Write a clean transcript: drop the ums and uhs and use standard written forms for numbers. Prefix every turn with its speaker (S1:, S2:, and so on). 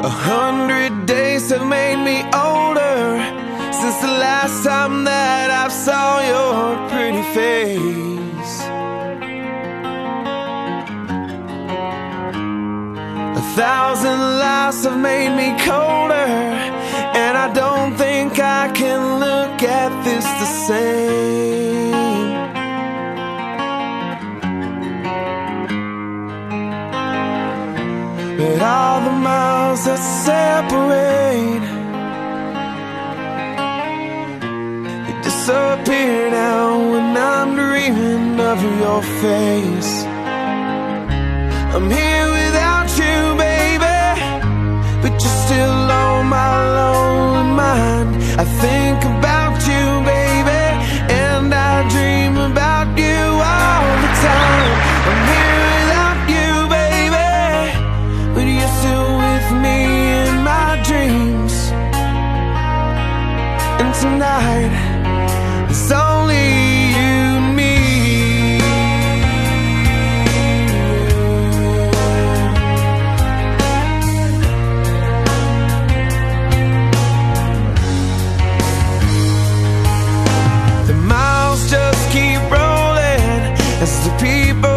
S1: 100 days have made me older since the last time that I saw your pretty face. 1,000 lives have made me colder, and I don't think I can look at this the same. But all the miles that separate, they disappear now when I'm dreaming of your face. I'm here without you, baby, but you're still on my lonely mind. I think about you, baby, and I dream about you all the time. I'm here without you, baby, but you're still with me in my dreams. And tonight, it's only you and me. The miles just keep rolling as the people